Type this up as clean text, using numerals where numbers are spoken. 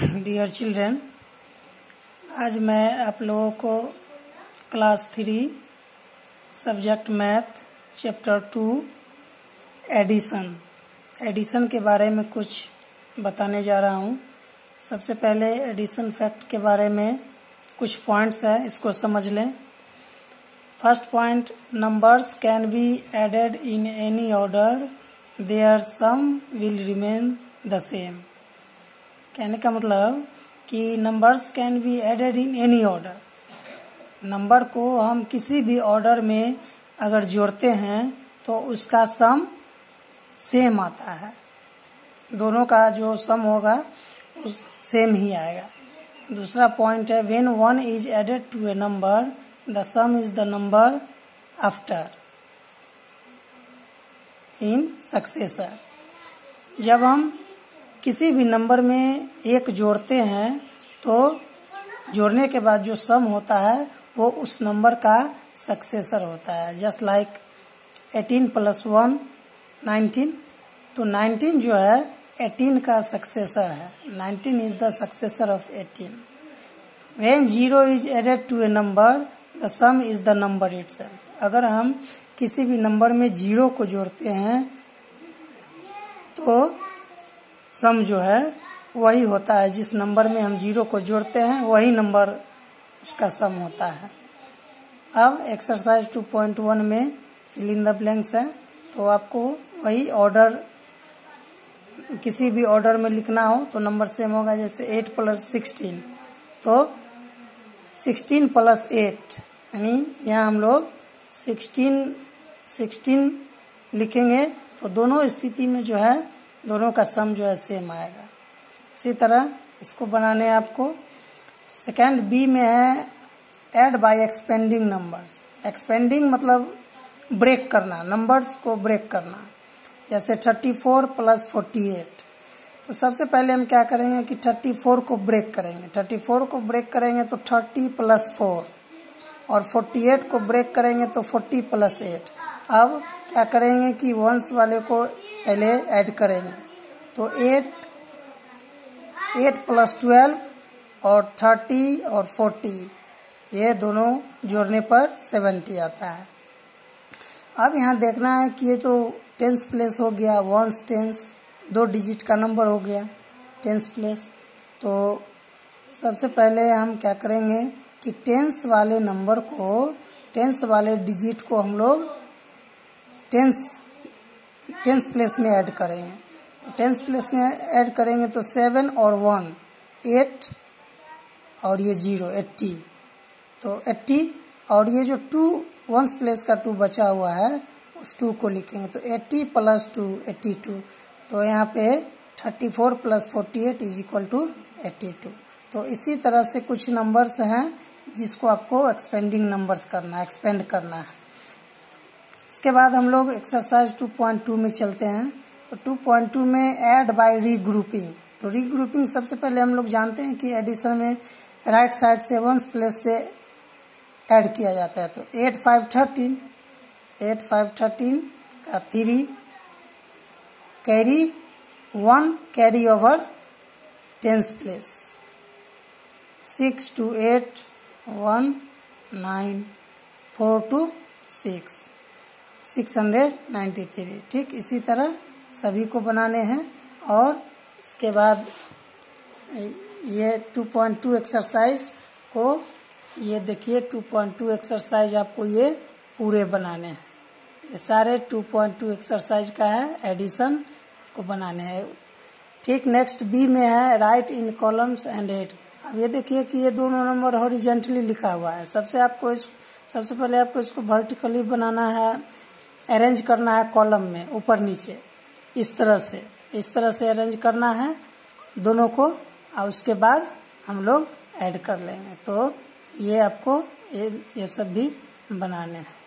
Dear children, आज मैं आप लोगों को class 3 subject math chapter 2 addition के बारे में कुछ बताने जा रहा हूँ। सबसे पहले एडिशन फैक्ट के बारे में कुछ पॉइंट्स है, इसको समझ लें। First point, numbers can be added in any order, there sum will remain the same. कहने का मतलब कि numbers can be added in any order. Number को हम किसी भी ऑर्डर में अगर जोड़ते हैं तो उसका सम सेम आता है, दोनों का जो सम होगा उस सेम ही आएगा। दूसरा पॉइंट है, when one is added to a number the sum is the number after in successor. जब हम किसी भी नंबर में एक जोड़ते हैं तो जोड़ने के बाद जो सम होता है वो उस नंबर का सक्सेसर होता है। जस्ट लाइक 18 + 1 19, तो 19 जो है 18 का सक्सेसर है। 19 is the successor of 18। When 0 is added to a number the sum is the number itself. अगर हम किसी भी नंबर में 0 को जोड़ते हैं तो सम जो है वही होता है, जिस नंबर में हम 0 को जोड़ते हैं वही नंबर उसका सम होता है। अब एक्सरसाइज 2.1 में फिल इन द ब्लैंक्स है, तो आपको वही ऑर्डर किसी भी ऑर्डर में लिखना हो तो नंबर सेम होगा। जैसे 8 + 16, तो 16 + 8 यानी यहाँ हम लोग 16 लिखेंगे, तो दोनों स्थिति में जो है दोनों का सम जो है सेम आएगा। इसी तरह इसको बनाने आपको सेकंड बी में है, add by expanding numbers. Expanding मतलब ब्रेक करना, नंबर्स को ब्रेक करना। जैसे 34 + 48, तो सबसे पहले हम क्या करेंगे कि 34 को ब्रेक करेंगे। 34 को ब्रेक करेंगे तो 30 + 4, और 48 को ब्रेक करेंगे तो 40 + 8। अब क्या करेंगे कि वंस वाले को पहले ऐड करेंगे, तो 8 + 12 और 30 और 40, ये दोनों जोड़ने पर 70 आता है। अब यहाँ देखना है कि ये तो टेंस प्लेस हो गया, वंस टेंस 2 डिजिट का नंबर हो गया टेंस प्लेस। तो सबसे पहले हम क्या करेंगे कि टेंस वाले नंबर को, टेंस वाले डिजिट को हम लोग टेंस प्लेस में ऐड करेंगे। तो टेंस प्लेस में ऐड करेंगे तो 7 और 1 8 और ये 0 80, तो 80, और ये जो 2 वंस प्लेस का 2 बचा हुआ है उस 2 को लिखेंगे, तो 80 + 2 82। तो यहाँ पे 34 + 48 = 82। तो इसी तरह से कुछ नंबर्स हैं जिसको आपको एक्सपेंडिंग नंबर्स करना है, एक्सपेंड करना है। इसके बाद हम लोग एक्सरसाइज 2.2 में चलते हैं। तो 2.2 में ऐड बाय रीग्रुपिंग। तो रीग्रुपिंग सबसे पहले हम लोग जानते हैं कि एडिशन में राइट साइड से वंस प्लेस से ऐड किया जाता है। तो 8 × 5 = 13, 8 × 5 = 13 का 3 carry 1 carry over tens place, 6 to 8 1 9 4 to 6 693। ठीक इसी तरह सभी को बनाने हैं। और इसके बाद ये 2.2 एक्सरसाइज को, ये देखिए 2.2 एक्सरसाइज आपको ये पूरे बनाने हैं। ये सारे 2.2 एक्सरसाइज का है, एडिशन को बनाने हैं। ठीक नेक्स्ट बी में है, write in columns and add. अब ये देखिए कि ये दोनों नंबर हॉरिजेंटली लिखा हुआ है। सबसे पहले आपको इसको वर्टिकली बनाना है, अरेंज करना है कॉलम में ऊपर नीचे, इस तरह से अरेंज करना है दोनों को, और उसके बाद हम लोग ऐड कर लेंगे। तो ये आपको ये सब भी बनाने हैं।